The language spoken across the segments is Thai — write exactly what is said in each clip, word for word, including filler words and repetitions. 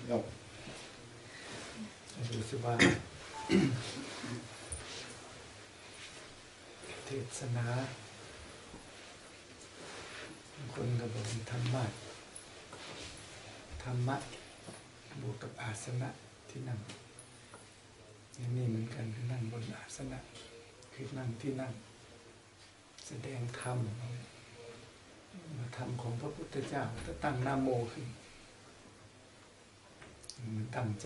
ยกดูสิว่าเทศนาคนก็บอกธรรมะธรรมะบวกกับอาสนะที่นั่งอย่างนี้เหมือนกันคือนั่งบนอาสนะคือนั่งที่นั่งแสดงธรรมธรรมของพระพุทธเจ้าถ้าตั้งนะโมขึ้นมันตั้งใจ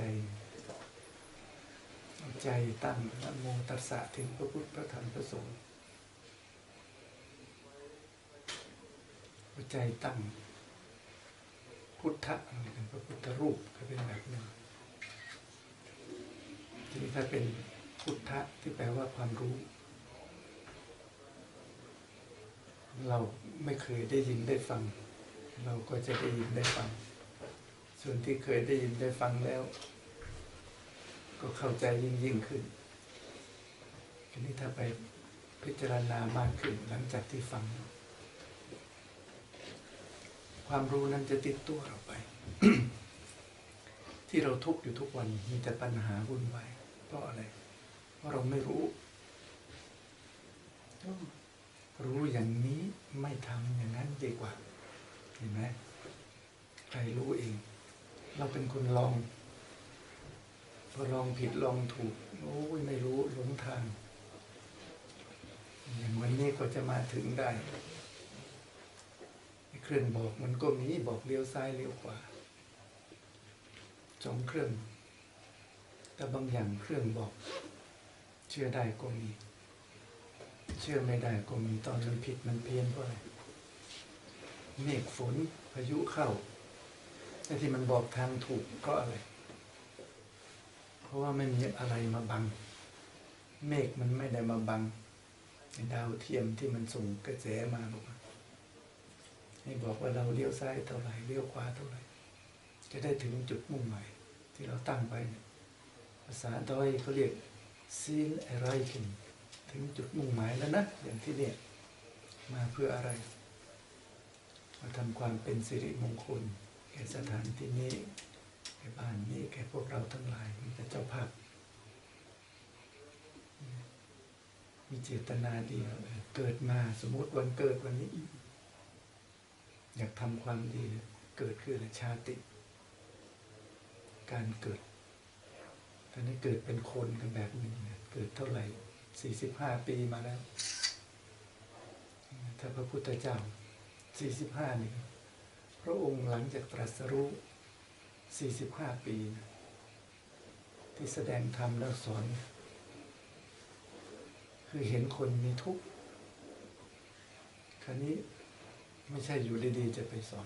เอาใจตั้งนะโมตัสสะถึงพระพุทธพระธรรมพระสงฆ์ใจตั้งพุทธะเป็นพระพุทธรูปก็เป็นแบบหนึ่งทีนี้ถ้าเป็นพุทธะที่แปลว่าความรู้เราไม่เคยได้ยินได้ฟังเราก็จะได้ยินได้ฟังส่วนที่เคยได้ยินได้ฟังแล้วก็เข้าใจยิ่งยิ่งขึ้นทีนี้ถ้าไปพิจารณามากขึ้นหลังจากที่ฟังความรู้นั้นจะติดตัวเราไป ที่เราทุกข์อยู่ทุกวันมีแต่ปัญหาวุ่นวายเพราะอะไรเพราะเราไม่รู้รู้อย่างนี้ไม่ทำอย่างนั้นดีกว่าเห็นไหมใครรู้เองเราเป็นคนลองพอลองผิดลองถูกโอ้ยไม่รู้หลงทางอย่างวันนี้ก็จะมาถึงได้เครื่องบอกมันก็มีบอกเลี้ยวซ้ายเลี้ยวขวาสองเครื่องแต่บางอย่างเครื่องบอกเชื่อได้ก็มีเชื่อไม่ได้ก็มีตอนมันผิดมันเพี้ยนเพราะอะไรเมฆฝนพายุเข้าไอ้ที่มันบอกทางถูกเพราะอะไรเพราะว่าไม่มีอะไรมาบังเมฆมันไม่ได้มาบังดาวเทียมที่มันส่งกระแสมาบอกให้บอกว่าเราเลี้ยวซ้ายเท่าไหร่เลี้ยวขวาเท่าไหร่จะได้ถึงจุดมุ่งหมายที่เราตั้งไว้ภาษาดอยเขาเรียกซีลอะไรขึ้นถึงจุดมุ่งหมายแล้วนะอย่างที่เนี่ยมาเพื่ออะไรมาทำความเป็นสิริมงคลแก่สถานที่นี้แก่บ้านนี้แก่พวกเราทั้งหลายมีแต่เจ้าภาพมีเจตนาดีเกิดมาสมมติวันเกิดวันนี้อยากทำความดีเกิดขึ้นชาติการเกิดตอนนี้เกิดเป็นคนกันแบบหนึ่งเกิดเท่าไหร่สี่สิบห้าปีมาแล้วถ้าพระพุทธเจ้าสี่สิบห้านี่พระองค์หลังจากตรัสรู้สี่สิบห้าปีที่แสดงธรรมแล้วสอนคือเห็นคนมีทุกข์คราวนี้ไม่ใช่อยู่ดีๆจะไปสอน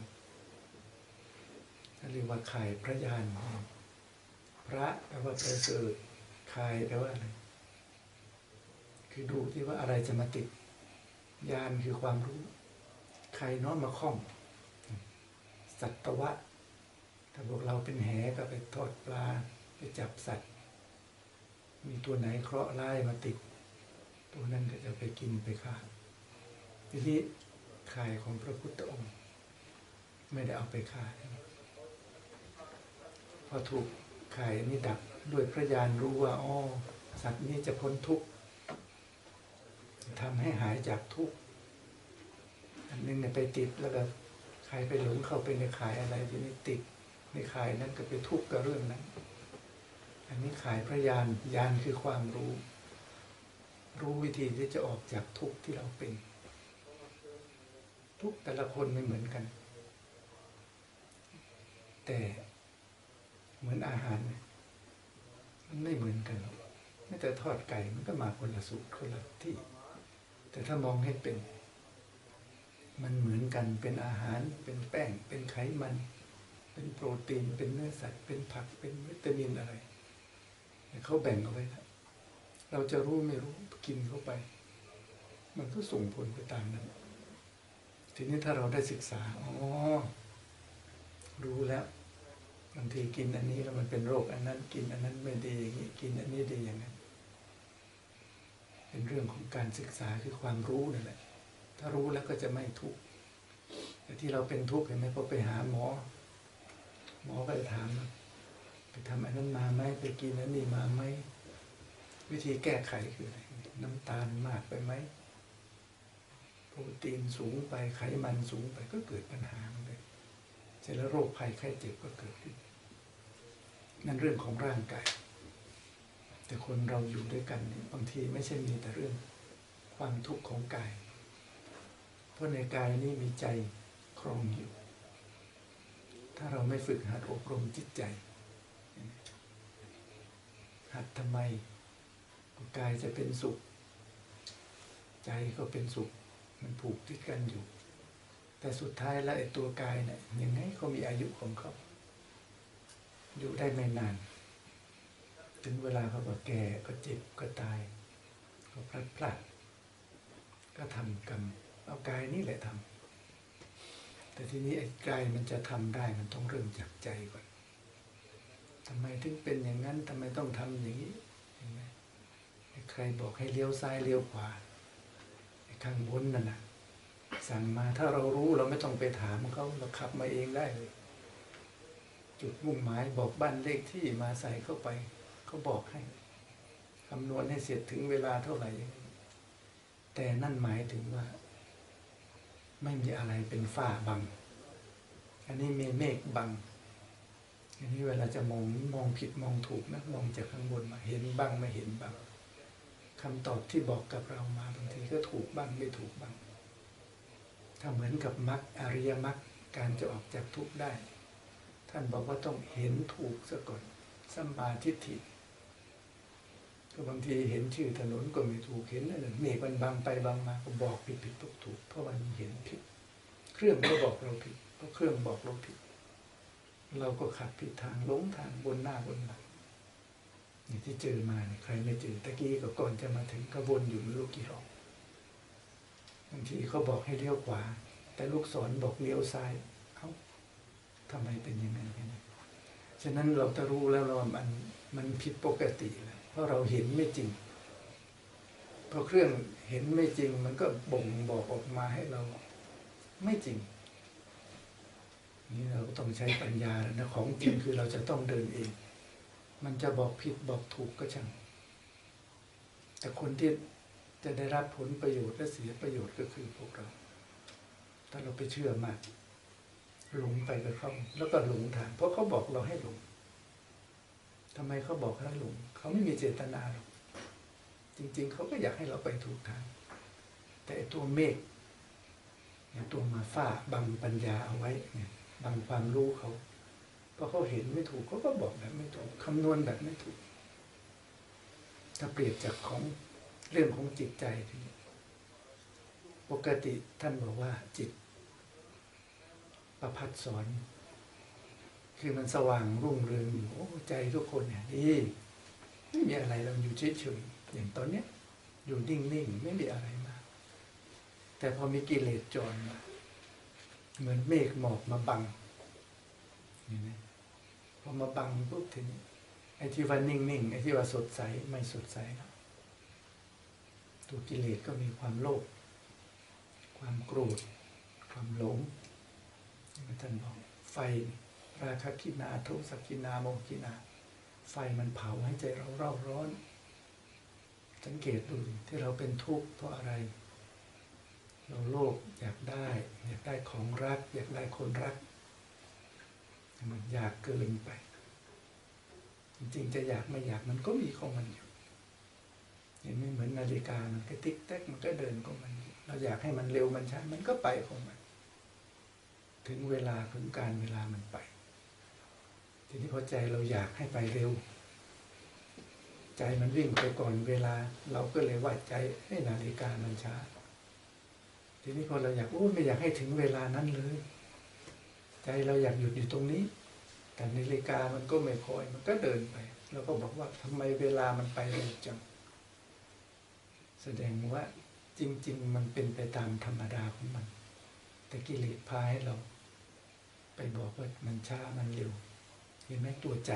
เรียกว่าข่ายพระญาณพระแปลว่าประเสริฐข่ายแปลว่าอะไรคือดูที่ว่าอะไรจะมาติดญาณคือความรู้ใครน้อมมาคล้องสัตวะถ้าพวกเราเป็นแหก็ไปทอดปลาไปจับสัตว์มีตัวไหนเคราะห์ร้ายมาติดตัวนั้นก็จะไปกินไปฆ่าทีนี้ข่ายของพระพุทธองค์ไม่ได้เอาไปฆ่าพอถูกข่ายนี้ดับด้วยพระญาณรู้ว่าอ๋อสัตว์นี้จะพ้นทุกข์ทำให้หายจากทุกข์อันนึงเนี่ยไปติดแล้วก็ใครไปหลงเข้าไปในข่ายอะไรทีนี้ติดในข่ายนั้นก็ไปทุกข์กับเรื่องนั้นอันนี้ข่ายพระญาณญาณคือความรู้รู้วิธีที่จะออกจากทุกข์ที่เราเป็นทุกแต่ละคนไม่เหมือนกันแต่เหมือนอาหารมันไม่เหมือนกันหรอกแม้แต่ทอดไก่มันก็มาคนละสูตรคนละที่แต่ถ้ามองให้เป็นมันเหมือนกันเป็นอาหารเป็นแป้งเป็นไขมันเป็นโปรตีนเป็นเนื้อสัตว์เป็นผักเป็นวิตามินอะไรเขาแบ่งเอาไว้แล้วเราจะรู้ไม่รู้กินเข้าไปมันก็ส่งผลไปตามนั้นทีนี้ถ้าเราได้ศึกษาอ๋อรู้แล้วบางทีกินอันนี้แล้วมันเป็นโรคอันนั้นกินอันนั้นไม่ดีอย่างนี้กินอันนี้ดีอย่างนั้นเป็นเรื่องของการศึกษาคือความรู้นั่นแหละถ้ารู้แล้วก็จะไม่ทุกข์แต่ที่เราเป็นทุกข์เห็นไหมพอไปหาหมอหมอก็จะถามทำอันนั้นมาไหมไปกินอันนี้มาไหมวิธีแก้ไขคืออะไรน้ำตาลมากไปไหมโปรตีนสูงไปไขมันสูงไปก็เกิดปัญหาเลยเสร็จแล้วโรคภัยไข้เจ็บก็เกิดขึ้นนั่นเรื่องของร่างกายแต่คนเราอยู่ด้วยกันบางทีไม่ใช่มีแต่เรื่องความทุกข์ของกายเพราะในกายนี้มีใจครองอยู่ถ้าเราไม่ฝึกหัดอบรมจิตใจหัดทำไมกายจะเป็นสุขใจก็เป็นสุขมันผูกติดกันอยู่แต่สุดท้ายแล้วไอ้ตัวกายเนี่ยยังไงเขามีอายุของเขาอยู่ได้ไม่นานถึงเวลาเขาก็แก่ก็เจ็บก็ตายก็พลัดพรากก็ทำกรรมเอากายนี่แหละทำแต่ทีนี้ไอ้กายมันจะทำได้มันต้องเริ่มจากใจก่อนทำไมถึงเป็นอย่างนั้นทำไมต้องทำอย่างนี้เห็นไหมใครบอกให้เลี้ยวซ้ายเลี้ยวขวาไอ้ข้างบนนั่นนะสั่งมาถ้าเรารู้เราไม่ต้องไปถามเขาเราขับมาเองได้เลยจุดมุ่งหมายบอกบ้านเลขที่มาใส่เข้าไปเขาบอกให้คำนวณให้เสร็จถึงเวลาเท่าไหร่แต่นั่นหมายถึงว่าไม่มีอะไรเป็นฝ้าบังอันนี้มีเมฆบังอันนี้เวลาจะมองมองผิดมองถูกนะมองจากข้างบนมาเห็นบ้างไม่เห็นบ้างคำตอบที่บอกกับเรามาบางทีก็ถูกบ้างไม่ถูกบ้างถ้าเหมือนกับมรรคอริยมรรคการจะออกจากทุกข์ได้ท่านบอกว่าต้องเห็นถูกซะก่อนสัมมาทิฏฐิก็บางทีเห็นชื่อถนนก็ไม่ถูกเห็นนั่นเมฆมันบางไปบางมาก็บอกผิดผิดถูกถูกเพราะมันเห็นผิดเครื่องก็บอกเราผิดเพราะเครื่องบอกเราผิดเราก็ขับผิดทางหลงทางบนหน้าบนหลังนี่ที่เจอมาเนี่ยใครไม่เจอตะกี้ก็ก่อนจะมาถึงก็วนอยู่ไม่รู้กี่รอบบางทีเขาบอกให้เลี้ยวขวาแต่ลูกศรบอกเลี้ยวซ้ายเอ้าทำไมเป็นอย่างนั้นกันฉะนั้นเราจะรู้แล้วว่ามันมันผิดปกติแล้วเพราะเราเห็นไม่จริงพอเครื่องเห็นไม่จริงมันก็บ่งบอกออกมาให้เราไม่จริงนี่เราก็ต้องใช้ปัญญาแล้วนะของจริงคือเราจะต้องเดินเองมันจะบอกผิดบอกถูกก็ช่างแต่คนที่จะได้รับผลประโยชน์และเสียประโยชน์ก็คือพวกเราถ้าเราไปเชื่อมากหลงไปกับเขาแล้วก็หลงทางเพราะเขาบอกเราให้หลงทำไมเขาบอกให้หลงเขาไม่มีเจตนาหรอกจริงๆเขาก็อยากให้เราไปถูกทางแต่ตัวเมฆเนี่ยตัวมาฝ้าบังปัญญาเอาไว้เนี่ยบังความรู้เขาเพราะเขาเห็นไม่ถูกเขาก็บอกแบบไม่ถูกคำนวณแบบไม่ถูกถ้าเปรียบจากของเรื่องของจิตใจทีนี้ปกติท่านบอกว่าจิตประภัสสอนคือมันสว่างรุ่งเรืองอยู่โอ้ใจทุกคนเนี่ยดีไม่มีอะไรเราอยู่เฉยๆอย่างตอนเนี้ยอยู่นิ่งๆไม่มีอะไรมากแต่พอมีกิเลสจรมาเหมือนเมฆหมอกมาบังนี่นะพอมาบังปุ๊บทีนี้ไอ้ที่ว่านิ่งๆไอ้ที่ว่าสดใสไม่สดใสแล้วตัวกิเลสก็มีความโลภความโกรธความหลงท่านบอกไฟราคะกินาโทสะกินาโมหกินาไฟมันเผาให้ใจเราเร่าร้อนสังเกตดูที่เราเป็นทุกข์เพราะอะไรเราโลภอยากได้อยากได้ของรักอยากได้คนรักมันอยากเกินไปจริงๆจะอยากไม่อยากมันก็มีของมันอยู่เห็นไหมเหมือนนาฬิกามันก็ติ๊กแต๊กมันก็เดินของมันเราอยากให้มันเร็วมันช้ามันก็ไปของมันถึงเวลาถึงการเวลามันไปทีนี้พอใจเราอยากให้ไปเร็วใจมันวิ่งไปก่อนเวลาเราก็เลยว่าใจให้นาฬิกามันช้าทีนี้พอเราอยากโอ้ไม่อยากให้ถึงเวลานั้นเลยใจเราอยากหยุดอยู่ตรงนี้แต่นาฬิกามันก็ไม่คอยมันก็เดินไปเราก็บอกว่าทำไมเวลามันไปเร็วจังแสดงว่าจริงๆมันเป็นไปตามธรรมดาของมันแต่กิเลสพาให้เราไปบอกว่ามันช้ามันเร็วเห็นไหมตัวใจ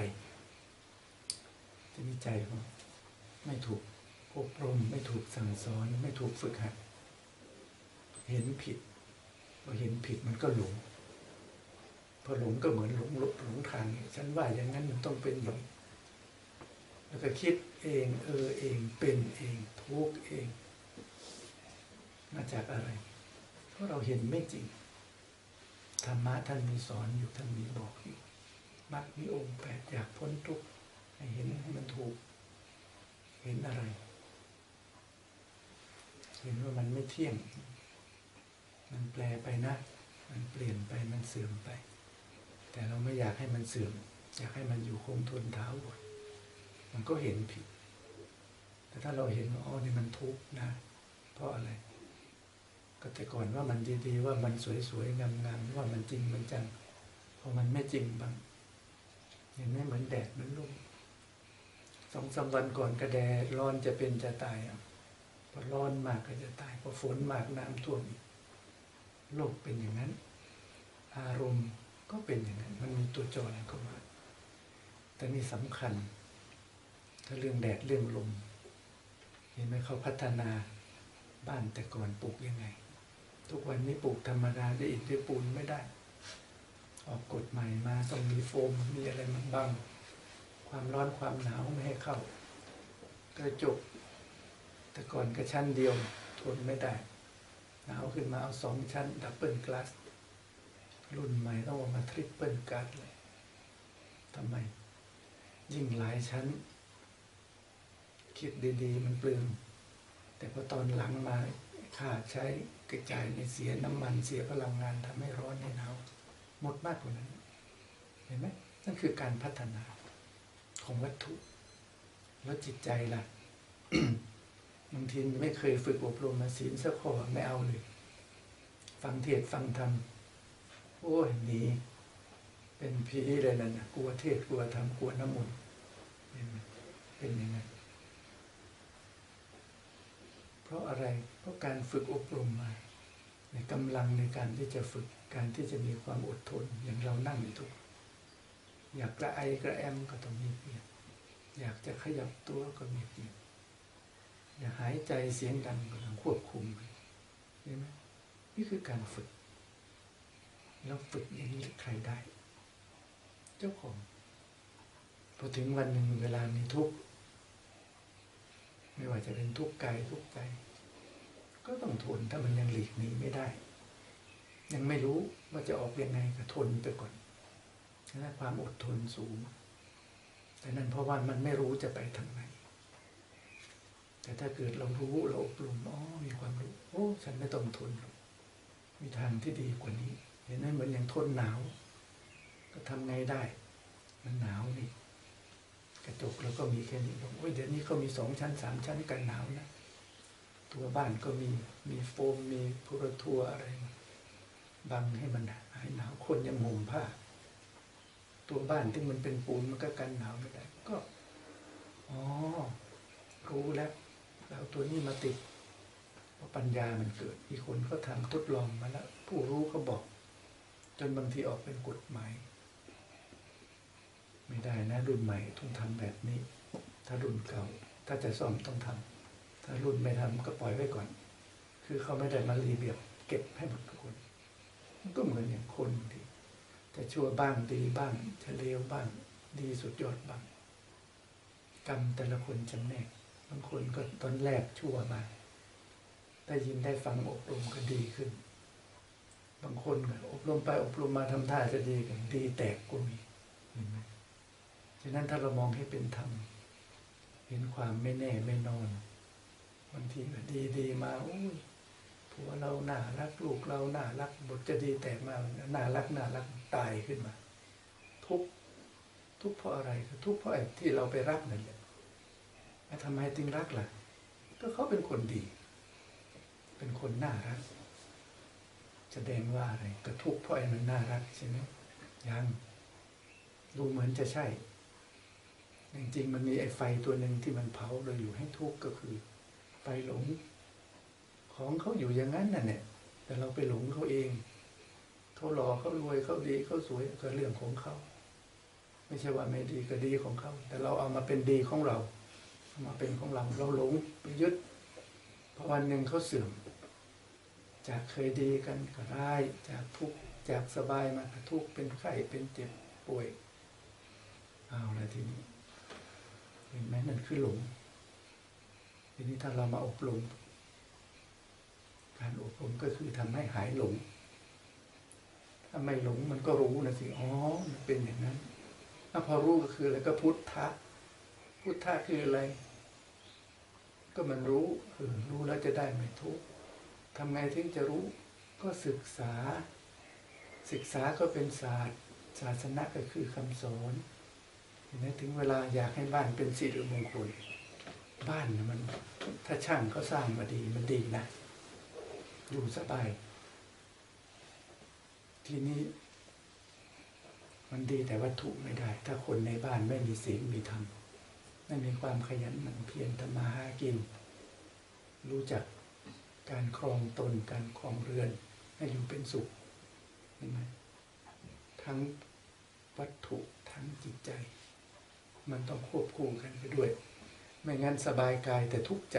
ที่มีใจของไม่ถูกอบรมไม่ถูกสั่งสอนไม่ถูกฝึกหัดเห็นผิดพอเห็นผิดมันก็หลงพอหลงก็เหมือนหลงหลงทางฉันว่าอย่างนั้นมันต้องเป็นอย่างแล้วก็คิดเองเออเองเป็นเองทุกเองมาจากอะไรเพราะเราเห็นไม่จริงธรรมะท่านมีสอนอยู่ท่านมีบอกอยู่มรรคมีองค์แปดอยากพ้นทุกข์ให้เห็นให้มันถูกเห็นอะไรเห็นว่ามันไม่เที่ยงมันแปลไปนะมันเปลี่ยนไปมันเสื่อมไปแต่เราไม่อยากให้มันเสื่อมอยากให้มันอยู่คงทนถาวรมันก็เห็นผิดแต่ถ้าเราเห็นว่าอ๋อนี่มันทุกข์นะเพราะอะไรก็แต่ก่อนว่ามันดีๆว่ามันสวยๆงามๆว่ามันจริงมันจังพอมันไม่จริงบ้างเห็นไหมเหมือนแดดเหมือนลมสองสามวันก่อนกระแดดร้อนจะเป็นจะตายอ่ะพอร้อนมากก็จะตายพอฝนมากน้ำท่วมอีกโลกเป็นอย่างนั้นอารมณ์ก็เป็นอย่างนั้นมันมีตัวจรเข้ามาแต่นี่สำคัญถ้าเรื่องแดดเรื่องลมเห็นไหมเขาพัฒนาบ้านแต่ก่อนปลูกยังไงทุกวันนี้ปลูกธรรมดาได้อิฐได้ปูนไม่ได้ออกกฎใหม่มาต้องมีโฟมมีอะไรมันบังความร้อนความหนาวไม่ให้เข้ากระจกแต่ก่อนก็ชั้นเดียวทนไม่ได้หนาวขึ้นมาเอาสองชั้นดับเบิลกลาสรุ่นใหม่ต้องออกมาทริปเปิลกลาสเลยทำไมยิ่งหลายชั้นคิดดีๆมันเปลืองแต่พอตอนหลังมาค่าใช้กระจายในเสียน้ำมันเสียพลังงานทำให้ร้อนให้หนาวหมดมากกว่านั้นเห็นไหมนั่นคือการพัฒนาของวัตถุแล้วจิตใจล่ะ บางทีไม่เคยฝึกอบรมมาศีลสักข้อไม่เอาเลยฟังเทศฟังธรรมโอ้ยหนีเป็นผีเลยนั่นนะกลัวเทศกลัวธรรมกลัวน้ำมนต์เป็นยังไงเพราะอะไรเพราะการฝึกอบรมมาในกำลังในการที่จะฝึกการที่จะมีความอดทนอย่างเรานั่งอยู่ทุกอยากกระไอกระแอมก็ต้องมีเปลี่ยนอยากจะขยับตัวก็มีเปลี่ยนอยากหายใจเสียงดังก็ต้องควบคุมเห็นไหมนี่คือการฝึกแล้วฝึกอย่างนี้ใครได้เจ้าของพอถึงวันหนึ่งเวลามีทุกข์ไม่ว่าจะเป็นทุกข์กายทุกข์ใจก็ต้องทนถ้ามันยังหลีกหนีไม่ได้ยังไม่รู้ว่าจะออกยังไงก็ทนไปก่อนนั่นความอดทนสูงแต่นั่นเพราะว่ามันไม่รู้จะไปทางไหนแต่ถ้าเกิดเรารู้เราอบรมอ๋อมีความรู้โอ้ฉันไม่ต้องทนหรอกมีทางที่ดีกว่านี้เห็นไหมเหมือนอย่างทนหนาวก็ทำไงได้มันหนาวนี่กระจกเราก็มีแค่นี้บอกโอ้ยเดี๋ยวนี้เขามีสองชั้นสามชั้นกันหนาวนะตัวบ้านก็มีมีโฟมมีพุรทัวอะไรบังให้มันหายหนาวคนยังห่มผ้าตัวบ้านที่มันเป็นปูนมันก็กันหนาวไม่ได้ก็อ๋อรู้แล้วแล้วตัวนี้มาติดเพราะปัญญามันเกิดมีคนเขาทำทดลองมาแล้วผู้รู้เขาบอกจนบางทีออกเป็นกฎหมายไม่ได้นะรุ่นใหม่ต้องทำแบบนี้ถ้ารุ่นเก่าถ้าจะซ่อมต้องทำถ้ารุ่นไม่ทำก็ปล่อยไว้ก่อนคือเขาไม่ได้มารีเบียบเก็บให้หมดทุกคนมันก็เหมือนอย่างคนที่จะชั่วบ้างดีบ้างจะเลวบ้างดีสุดยอดบ้างกรรมแต่ละคนจำแนกบางคนก็ตอนแรกชั่วมาได้ยินได้ฟังอบรมก็ดีขึ้นบางคนก็อบรมไปอบรมมาทำท่าจะดีกันดีแตกก็มีเห็นไหมฉะนั้นถ้าเรามองให้เป็นธรรมเห็นความไม่แน่ไม่นอนบางทีก็ดีดีมาโอ้ยผัวเราน่ารักลูกเราน่ารักบทจะดีแตกมาน่ารักน่ารักตายขึ้นมาทุกทุกเพราะอะไรทุกเพราะไอ้ที่เราไปรักนั่นแหละทำไมจึงรักล่ะก็เขาเป็นคนดีเป็นคนน่ารักแสดงว่าอะไรก็ทุกเพราะไอ้มันน่ารักใช่ไหมยังดูเหมือนจะใช่จริงๆมันมีไอ้ไฟตัวหนึ่งที่มันเผาเราอยู่ให้ทุกข์ก็คือไฟหลงของเขาอยู่อย่างนั้นน่ะเนี่ยแต่เราไปหลงเขาเองเขาหล่อเขารวยเขาดีเขาสวยก็เรื่องของเขาไม่ใช่ว่าไม่ดีก็ดีของเขาแต่เราเอามาเป็นดีของเราเอามาเป็นของเราเราหลงไปยึดพอวันหนึ่งเขาเสื่อมจากเคยดีกันก็ร้ายจากทุกข์จากสบายมาทุกข์เป็นไข้เป็นเจ็บป่วยเอาละทีนี้เห็นไหมนั่นคือหลงทีนี้ถ้าเรามาอบรมการอบรมก็คือทำให้หายหลงถ้าไม่หลงมันก็รู้นะสิอ๋อมันเป็นอย่างนั้นถ้าพอรู้ก็คืออะไรก็พุทธะพุทธะคืออะไรก็มันรู้เออรู้แล้วจะได้ไม่ทุกข์ทำไงถึงจะรู้ก็ศึกษาศึกษาก็เป็นศาสตร์ศาสนาก็คือคำสอนเห็นไหมถึงเวลาอยากให้บ้านเป็นสิริมงคลบ้านนะมันถ้าช่างเขาสร้างมาดีมันดีนะอยู่สบายทีนี้มันดีแต่วัตถุไม่ได้ถ้าคนในบ้านไม่มีศีลมีธรรมไม่มีความขยันหมั่นเพียรทำมาหากินรู้จักการครองตนการครองเรือนให้อยู่เป็นสุขเห็นไหมทั้งวัตถุทั้งจิตใจมันต้องควบคู่กันไปด้วยไม่งั้นสบายกายแต่ทุกข์ใจ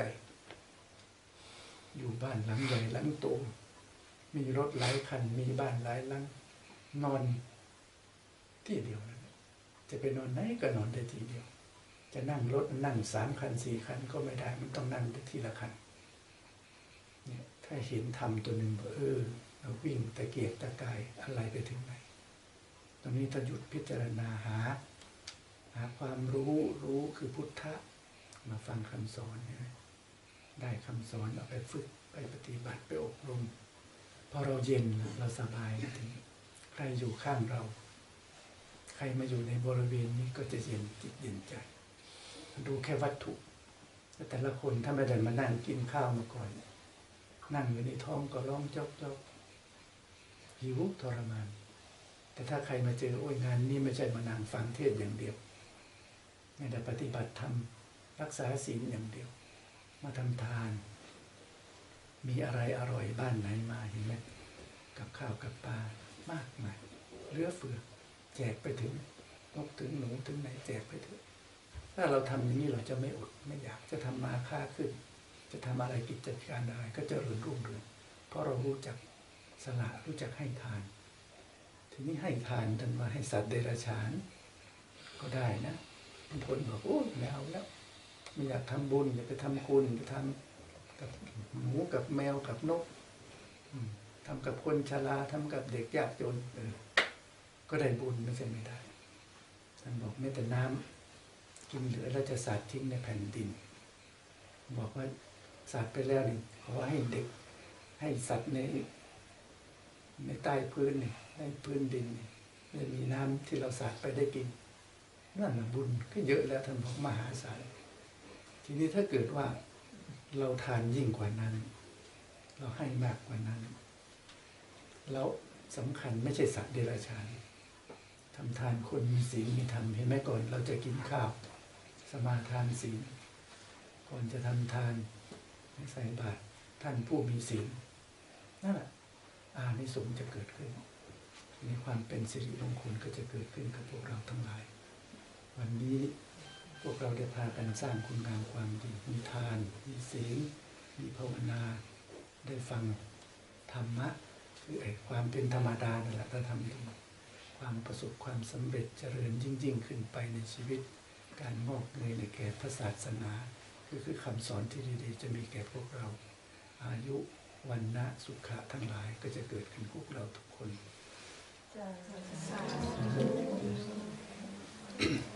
อยู่บ้านหลังใหญ่หลังโตมีรถหลายคันมีบ้านหลายหลังนอนที่เดียวนั้นจะไปนอนไหนก็นอนได้ทีเดียวจะนั่งรถนั่งสามคันสี่คันก็ไม่ได้มันต้องนั่งได้ทีละคันเนี่ยถ้าเห็นธรรมตัวหนึ่งเออเราวิ่งตะเกียกตะกายอะไรไปถึงไหนตรงนี้ถ้าหยุดพิจารณาหาหาความรู้รู้คือพุทธะมาฟังคำสอนได้คำสอนเอาไปฝึกไปปฏิบัติไปอบรมพอเราเย็นเราสบายถึงใครอยู่ข้างเราใครมาอยู่ในบริเวณนี้ก็จะเย็นจิตเย็นใจดูแค่วัตถุแต่ละคนถ้าไม่ได้มานั่งกินข้าวมาก่อนนั่งอยู่ในท้องก็ร้องจอกจอกหิวทรมานแต่ถ้าใครมาเจอโอ้ยงานนี้ไม่ใช่มานั่งฟังเทศอย่างเดียวไม่ได้ปฏิบัติธรรมรักษาศีลอย่างเดียวมาทำทานมีอะไรอร่อยบ้านไหนมาเห็นไหมกับข้าวกับปลามากมายเหลือเฟือแจกไปถึงนกถึงหนูถึงไหนแจกไปเถอะถ้าเราทำอย่างนี้เราจะไม่อดไม่อยากจะทำมาค้าขึ้นจะทำอะไรกิจการอะไรก็จะรุ่งรุ่งเรืองเพราะเรารู้จักสละรู้จักให้ทานทีนี้ให้ทานท่านว่าให้สัตว์เดรัจฉานก็ได้นะบางคนบอกโอ้ไม่เอาแล้วไม่อยากทำบุญอยากไปทำคุณจะทำกับหมูกับแมวกับนกทำกับคนชราทำกับเด็กยากจนเออก็ได้บุญไม่ใช่ไม่ได้ท่านบอกไม่แต่น้ำกินเหลือแล้วจะสาดทิ้งในแผ่นดินบอกว่าสาดไปแล้วนี่ขอให้เด็กให้สัตว์ในในใต้พื้นนี่ในพื้นดินนี่ได้มีน้ำที่เราสาดไปได้กินนั่นแหละบุญก็เยอะแล้วท่านบอกมหาศาลทีนี้ถ้าเกิดว่าเราทานยิ่งกว่านั้นเราให้มากกว่านั้นแล้วสำคัญไม่ใช่สัตว์เดรัจฉานทำทานคนมีศีลมีธรรมเห็นไหมก่อนเราจะกินข้าวสมาทานศีลก่อนจะทำทานให้ใส่บาตรท่านผู้มีศีลนั่นแหละอานิสงส์จะเกิดขึ้นมีความเป็นสิริมงคลก็จะเกิดขึ้นกับพวกเราทั้งหลายวันนี้พวกเราได้พากันสร้างคุณงามความดีมีทานมีศีลมีภาวนาได้ฟังธรรมะคือไอ้ความเป็นธรรมดานั่นแหละถ้าทำดีความประสบความสำเร็จเจริญยิ่งๆขึ้นไปในชีวิตการงอกเงยในแก่พระศาสนาคือคือคำสอนที่ดีๆจะมีแก่พวกเราอายุวันนะสุขะทั้งหลายก็จะเกิดขึ้นพวกเราทุกคน